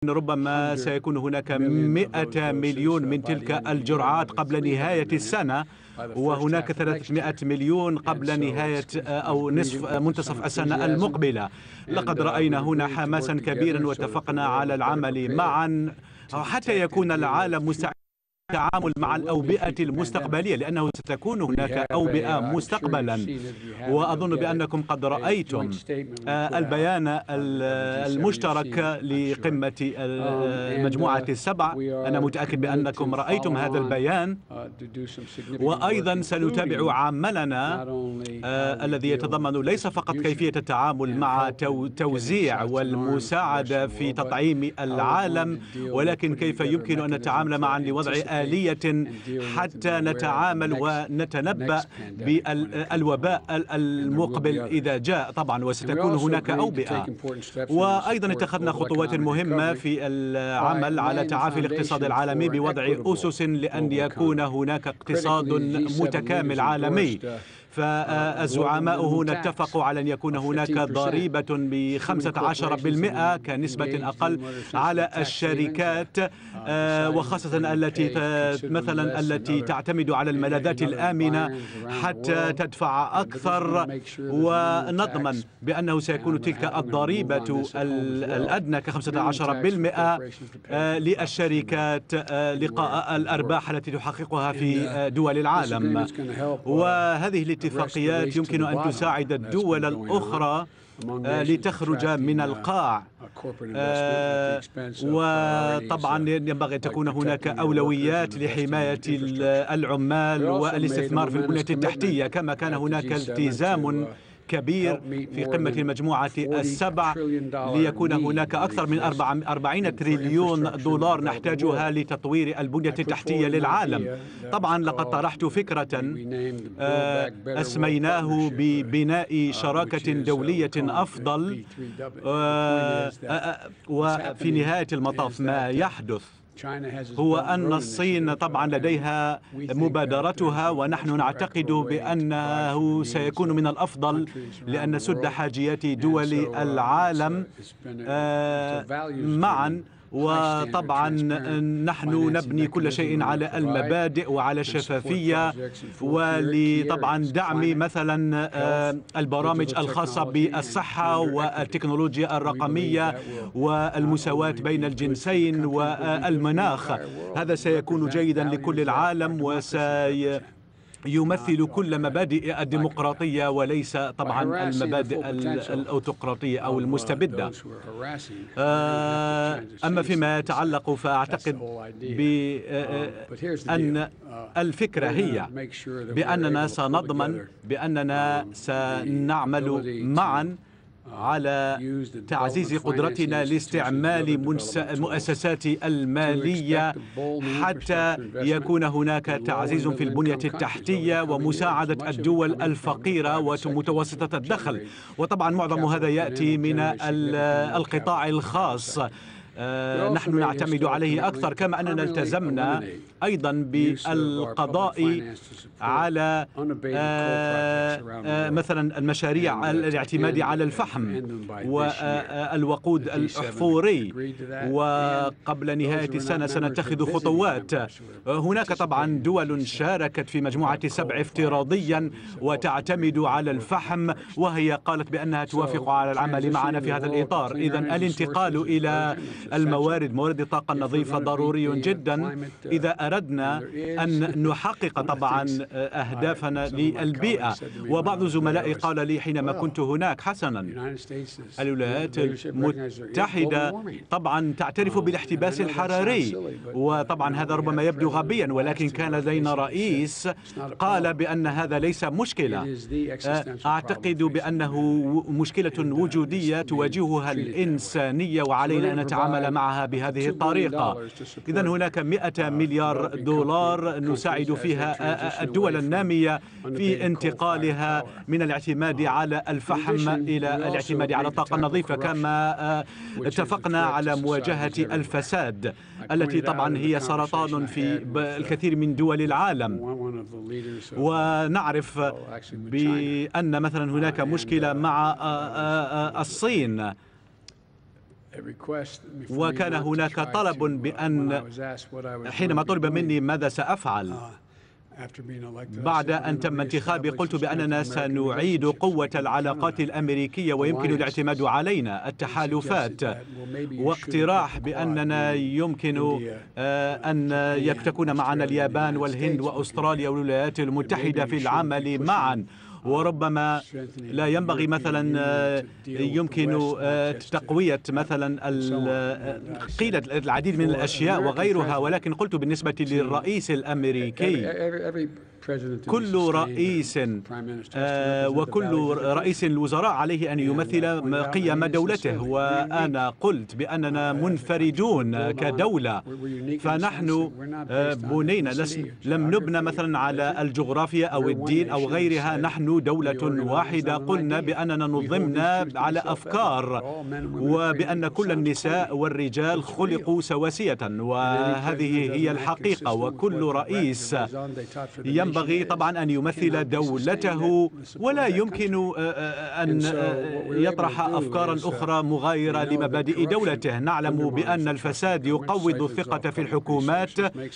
ربما سيكون هناك 100 مليون من تلك الجرعات قبل نهاية السنة، وهناك 300 مليون قبل نهاية أو منتصف السنة المقبلة. لقد رأينا هنا حماسا كبيرا واتفقنا على العمل معا حتى يكون العالم مستعد التعامل مع الأوبئة المستقبلية، لأنه ستكون هناك أوبئة مستقبلا. وأظن بأنكم قد رأيتم البيان المشترك لقمة المجموعة السبع. أنا متأكد بأنكم رأيتم هذا البيان، وأيضا سنتابع عملنا الذي يتضمن ليس فقط كيفية التعامل مع توزيع والمساعدة في تطعيم العالم، ولكن كيف يمكن أن نتعامل معا لوضع آلية حتى نتعامل ونتنبأ بالوباء المقبل إذا جاء طبعا، وستكون هناك أوبئة. وأيضا اتخذنا خطوات مهمة في العمل على تعافي الاقتصاد العالمي بوضع أسس لأن يكون هناك اقتصاد متكامل عالمي. فالزعماء هنا اتفقوا على أن يكون هناك ضريبة ب15% كنسبة أقل على الشركات، وخاصة التي تعتمد على الملاذات الآمنة حتى تدفع أكثر، ونضمن بأنه سيكون تلك الضريبة الأدنى ك15% للشركات لقاء الأرباح التي تحققها في دول العالم. وهذه الاتفاقيات يمكن أن تساعد الدول الأخرى لتخرج من القاع، وطبعا ينبغي أن تكون هناك أولويات لحماية العمال والاستثمار في البنية التحتية، كما كان هناك التزام كبير في قمة المجموعة السبع ليكون هناك أكثر من 40 تريليون دولار نحتاجها لتطوير البنية التحتية للعالم. طبعا لقد طرحت فكرة أسميناه ببناء شراكة دولية أفضل، وفي نهاية المطاف ما يحدث هو أن الصين طبعا لديها مبادرتها، ونحن نعتقد بأنه سيكون من الأفضل لأن نسد حاجيات دول العالم معا. وطبعا نحن نبني كل شيء على المبادئ وعلى الشفافية، ولطبعا دعم مثلا البرامج الخاصة بالصحة والتكنولوجيا الرقمية والمساواة بين الجنسين والمناخ. هذا سيكون جيدا لكل العالم يمثل كل مبادئ الديمقراطية وليس طبعا المبادئ الأوتقراطية أو المستبدة. أما فيما يتعلق فأعتقد بأن الفكرة هي بأننا سنضمن بأننا سنعمل معا على تعزيز قدرتنا لاستعمال المؤسسات المالية حتى يكون هناك تعزيز في البنية التحتية ومساعدة الدول الفقيرة ومتوسطة الدخل. وطبعا معظم هذا يأتي من القطاع الخاص، نحن نعتمد عليه أكثر، كما أننا التزمنا أيضا بالقضاء على مثلا المشاريع الاعتماد على الفحم والوقود الأحفوري، وقبل نهاية السنة سنتخذ خطوات. هناك طبعا دول شاركت في مجموعة 7 افتراضيا وتعتمد على الفحم، وهي قالت بأنها توافق على العمل معنا في هذا الإطار. إذن الانتقال إلى موارد الطاقة النظيفة ضروري جدا إذا أردنا أن نحقق طبعا أهدافنا للبيئة. وبعض زملائي قال لي حينما كنت هناك: حسنا، الولايات المتحدة طبعا تعترف بالاحتباس الحراري، وطبعا هذا ربما يبدو غبيا، ولكن كان لدينا رئيس قال بأن هذا ليس مشكلة. أعتقد بأنه مشكلة وجودية تواجهها الإنسانية وعلينا أن نتعامل معها بهذه الطريقة. إذن هناك 100 مليار دولار نساعد فيها الدول النامية في انتقالها من الاعتماد على الفحم إلى الاعتماد على الطاقة النظيفة، كما اتفقنا على مواجهة الفساد التي طبعا هي سرطان في الكثير من دول العالم. ونعرف بأن مثلا هناك مشكلة مع الصين. وكان هناك طلب بأن حينما طلب مني ماذا سأفعل بعد أن تم انتخابي، قلت بأننا سنعيد قوة العلاقات الأمريكية ويمكن الاعتماد علينا، التحالفات، واقتراح بأننا يمكن أن تكون معنا اليابان والهند وأستراليا والولايات المتحدة في العمل معا. وربما لا ينبغي مثلا يمكن تقوية مثلا قيل العديد من الأشياء وغيرها، ولكن قلت بالنسبة للرئيس الأمريكي كل رئيس وكل رئيس الوزراء عليه أن يمثل قيم دولته، وأنا قلت بأننا منفردون كدولة، فنحن بنينا لم نبنى مثلا على الجغرافيا أو الدين أو غيرها، نحن دولة واحدة. قلنا بأننا نظمنا على أفكار وبأن كل النساء والرجال خلقوا سواسية، وهذه هي الحقيقة. وكل رئيس ينبغي طبعا أن يمثل دولته، ولا يمكن أن يطرح أفكارا أخرى مغايرة لمبادئ دولته. نعلم بأن الفساد يقوض الثقة في الحكومات،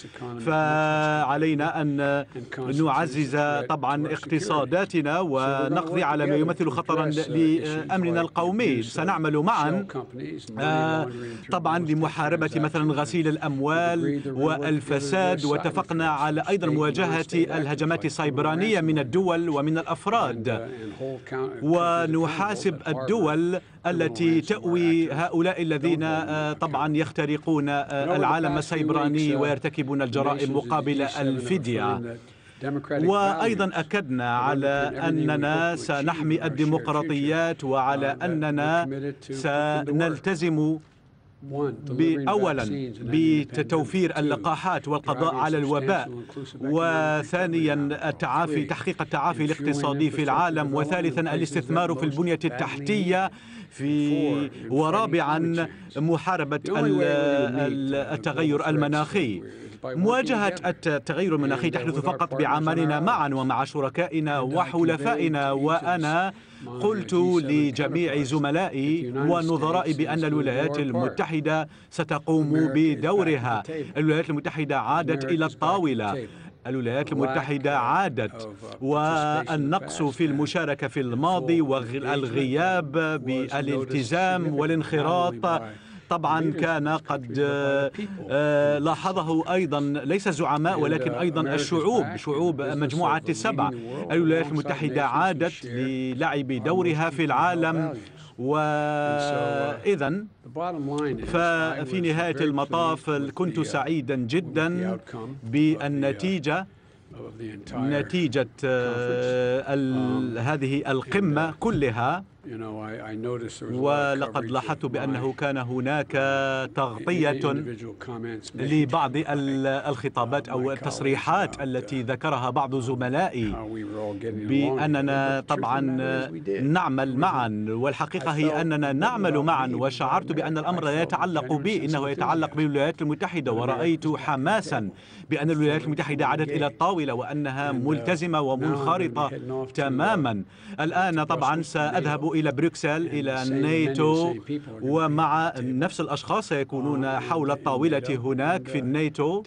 فعلينا أن نعزز طبعا اقتصاداتنا ونقضي على ما يمثل خطرا لأمننا القومي. سنعمل معا طبعا لمحاربة مثلا غسيل الأموال والفساد، واتفقنا على أيضا مواجهة الهجمات السيبرانية من الدول ومن الأفراد، ونحاسب الدول التي تأوي هؤلاء الذين طبعا يخترقون العالم السيبراني ويرتكبون الجرائم مقابل الفدية. وأيضا أكدنا على أننا سنحمي الديمقراطيات وعلى أننا سنلتزم أولا بتوفير اللقاحات والقضاء على الوباء، وثانيا تحقيق التعافي الاقتصادي في العالم، وثالثا الاستثمار في البنية التحتية ورابعا محاربة التغير المناخي. مواجهة التغير المناخي تحدث فقط بعملنا معا ومع شركائنا وحلفائنا، وأنا قلت لجميع زملائي ونظرائي بأن الولايات المتحدة ستقوم بدورها. الولايات المتحدة عادت إلى الطاولة، الولايات المتحدة عادت، والنقص في المشاركة في الماضي والغياب بالالتزام والانخراط طبعا كان قد لاحظه أيضا ليس الزعماء ولكن أيضا شعوب مجموعة السبع. الولايات المتحدة عادت للعب دورها في العالم، وإذا ففي نهاية المطاف كنت سعيدا جدا بالنتيجة، نتيجة هذه القمة كلها. ولقد لاحظت بأنه كان هناك تغطية لبعض الخطابات أو التصريحات التي ذكرها بعض زملائي بأننا طبعا نعمل معا، والحقيقة هي أننا نعمل معا، وشعرت بأن الأمر لا يتعلق بي، إنه يتعلق بالولايات المتحدة، ورأيت حماسا بأن الولايات المتحدة عادت إلى الطاولة وأنها ملتزمة ومنخرطة تماما. الآن طبعا سأذهب إلى بروكسل إلى الناتو، ومع نفس الأشخاص سيكونون حول الطاولة هناك في الناتو،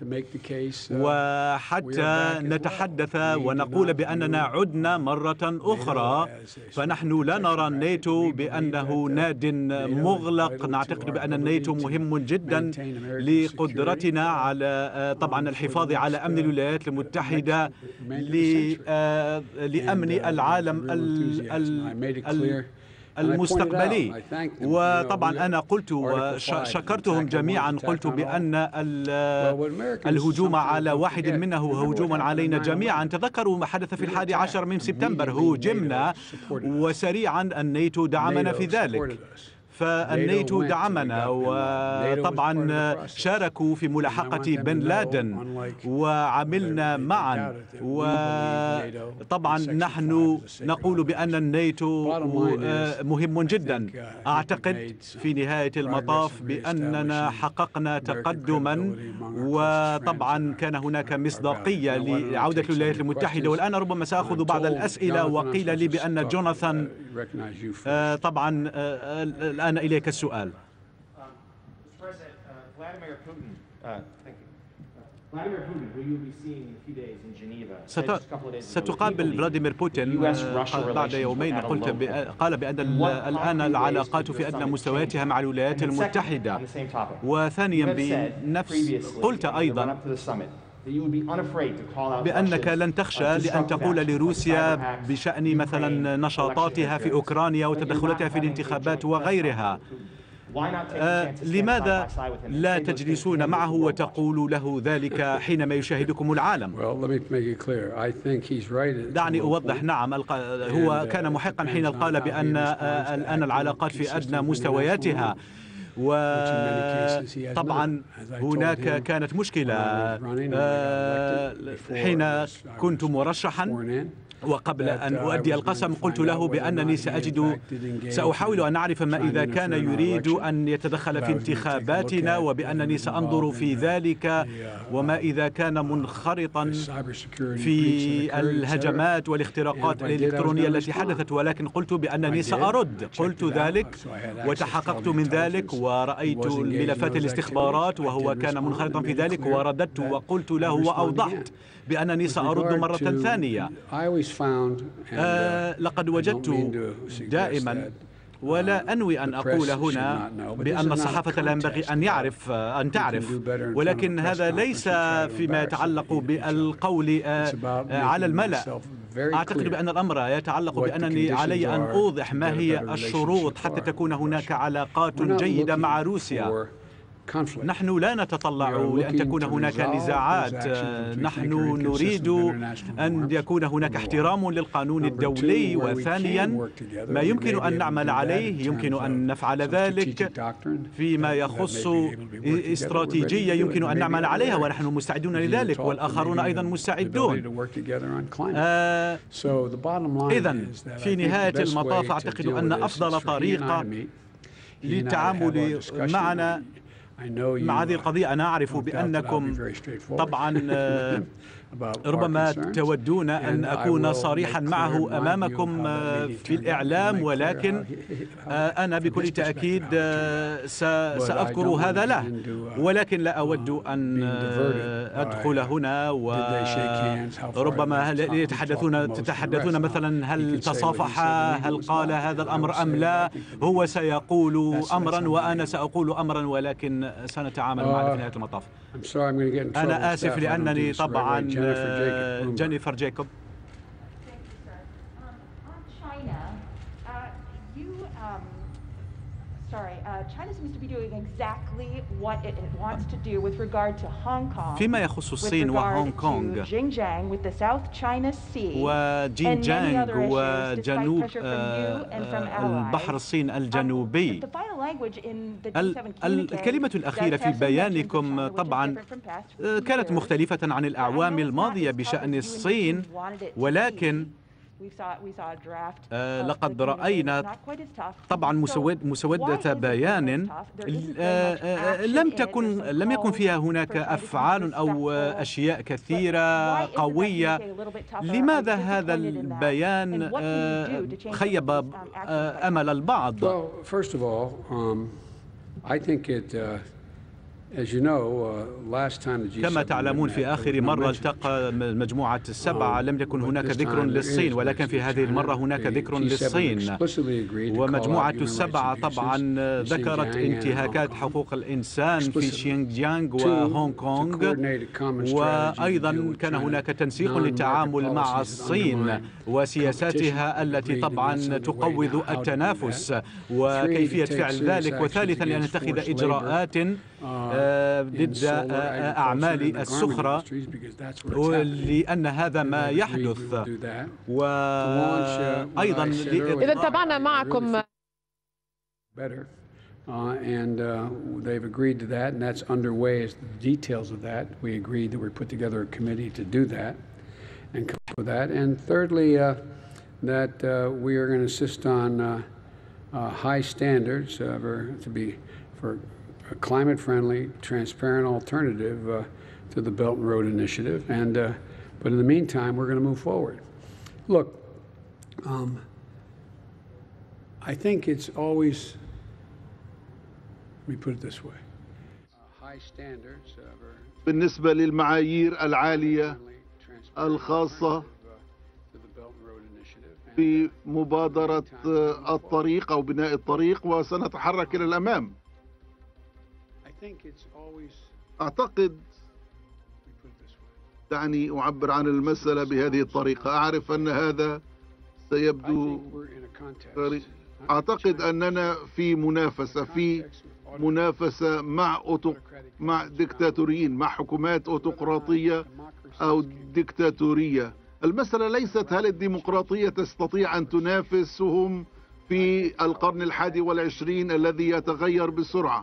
وحتى نتحدث ونقول بأننا عدنا مرة أخرى. فنحن لا نرى الناتو بأنه ناد مغلق، نعتقد بأن الناتو مهم جدا لقدرتنا على طبعا الحفاظ على أمن الولايات المتحدة، لأمن العالم المستقبلي. وطبعا أنا قلت وشكرتهم جميعا، قلت بأن الهجوم على واحد منه هجوم علينا جميعا. تذكروا ما حدث في 11 من سبتمبر، هجمنا وسريعا الناتو دعمنا في ذلك، فالناتو دعمنا، وطبعا شاركوا في ملاحقة بن لادن وعملنا معا. وطبعا نحن نقول بأن الناتو مهم جدا. أعتقد في نهاية المطاف بأننا حققنا تقدما، وطبعا كان هناك مصداقية لعودة الولايات المتحدة. والآن ربما سأخذ بعض الأسئلة، وقيل لي بأن جوناثان طبعا الآن إليك السؤال. ستقابل فلاديمير بوتين بعد يومين. قال بأن الآن العلاقات في أدنى مستوياتها مع الولايات المتحدة. وثانيا قلت أيضا بأنك لن تخشى لأن تقول لروسيا بشأن مثلا نشاطاتها في أوكرانيا وتدخلاتها في الانتخابات وغيرها، لماذا لا تجلسون معه وتقولوا له ذلك حينما يشاهدكم العالم؟ دعني أوضح. نعم، هو كان محقا حين قال بأن الآن العلاقات في أدنى مستوياتها، وطبعا هناك كانت مشكلة حين كنت مرشحا، وقبل أن أؤدي القسم قلت له بأنني سأحاول أن أعرف ما إذا كان يريد أن يتدخل في انتخاباتنا، وبأنني سأنظر في ذلك، وما إذا كان منخرطا في الهجمات والاختراقات الإلكترونية التي حدثت. ولكن قلت بأنني سأرد. قلت ذلك وتحققت من ذلك، ورأيت ملفات الاستخبارات وهو كان منخرطا في ذلك، ورددت وقلت له وأوضحت بأنني سأرد مرة ثانية. لقد وجدت دائما، ولا أنوي أن أقول هنا بأن الصحافة لا ينبغي أن تعرف، ولكن هذا ليس فيما يتعلق بالقول على الملأ. أعتقد بأن الأمر يتعلق بأنني علي أن أوضح ما هي الشروط حتى تكون هناك علاقات جيدة مع روسيا. نحن لا نتطلع لأن تكون هناك نزاعات. نحن نريد أن يكون هناك احترام للقانون الدولي. وثانيا، ما يمكن أن نعمل عليه يمكن أن نفعل ذلك. فيما يخص استراتيجية يمكن أن نعمل عليها، ونحن مستعدون لذلك، والآخرون أيضا مستعدون. إذن في نهاية المطاف أعتقد أن أفضل طريقة للتعامل معنا مع هذه القضية، أنا أعرف بأنكم طبعا ربما تودون أن أكون صريحا معه أمامكم في الإعلام، ولكن أنا بكل تأكيد سأذكر هذا له، ولكن لا أود أن أدخل هنا وربما تتحدثون مثلا هل تصافح، هل قال هذا الأمر أم لا. هو سيقول أمرا وأنا سأقول أمرا، ولكن سنتعامل معه في نهاية المطاف. أنا آسف لأنني طبعا جينيفر جاكوب. فيما يخص الصين وهونغ كونغ وجينجيانغ وجنوب البحر الصين الجنوبي، الكلمة الأخيرة في بيانكم طبعا كانت مختلفة عن الأعوام الماضية بشأن الصين، ولكن لقد رأينا طبعا مسودة بيان لم يكن فيها هناك أفعال أو أشياء كثيرة قوية. لماذا هذا البيان خيب أمل البعض؟ كما تعلمون في آخر مرة التقى مجموعة السبعة لم يكن هناك ذكر للصين، ولكن في هذه المرة هناك ذكر للصين. ومجموعة السبعة طبعا ذكرت انتهاكات حقوق الإنسان في شينجيانغ وهونغ كونغ، وأيضا كان هناك تنسيق للتعامل مع الصين وسياساتها التي طبعا تقوض التنافس وكيفية فعل ذلك. وثالثا لأن نتخذ إجراءات ضد أعمال السخرة، لأن هذا ما يحدث. وأيضا إذا تابعنا معكم and they've agreed to that, and that's underway as the details of that. We agreed that we put together a committee to do that and come up with that. And thirdly, that we are going to insist on high standards for a climate-friendly, transparent alternative to the Belt and Road Initiative. And but in the meantime, we're going to move forward. Look, I think it's always, let me put it this way. بالنسبة للمعايير العالية الخاصة بمبادرة الطريق أو بناء الطريق، وسنتحرك إلى الأمام. أعتقد، دعني أعبر عن المسألة بهذه الطريقة. أعرف أن هذا سيبدو غريب. أعتقد أننا في منافسة مع ديكتاتوريين، مع حكومات أوتقراطية أو ديكتاتورية. المسألة ليست هل الديمقراطية تستطيع أن تنافسهم في القرن 21 الذي يتغير بسرعة.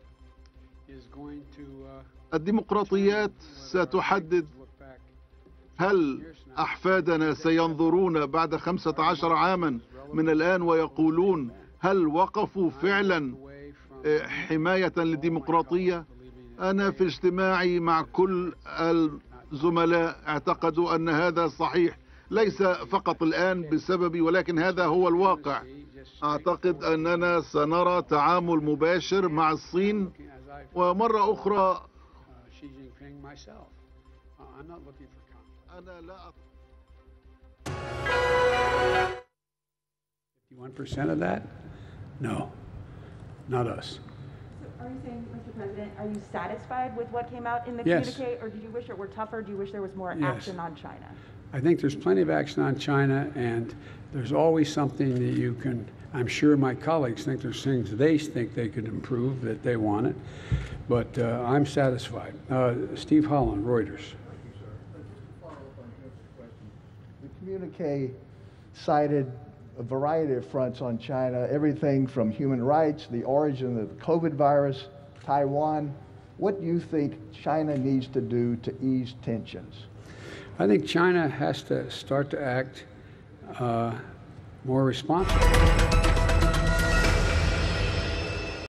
الديمقراطيات ستحدد هل أحفادنا سينظرون بعد 15 عاما من الآن ويقولون هل وقفوا فعلا حماية للديمقراطية. أنا في اجتماعي مع كل الزملاء اعتقدوا أن هذا صحيح، ليس فقط الآن بسببي ولكن هذا هو الواقع. أعتقد أننا سنرى تعامل مباشر مع الصين. ومرة أخرى أنا لا 51% of that? No, not us. So are you saying, Mr. President, are you satisfied with what came out in the Yes. communique, or did you wish it were tougher? Do you wish there was more Yes. action on China? I think there's plenty of action on China, and there's always something that you can, I'm sure my colleagues think there's things they think they could improve, that they want it, but I'm satisfied. Steve Holland, Reuters. The communique cited a variety of fronts on China, everything from human rights, the origin of the COVID virus, Taiwan. What do you think China needs to do to ease tensions? I think China has to start to act more responsibly.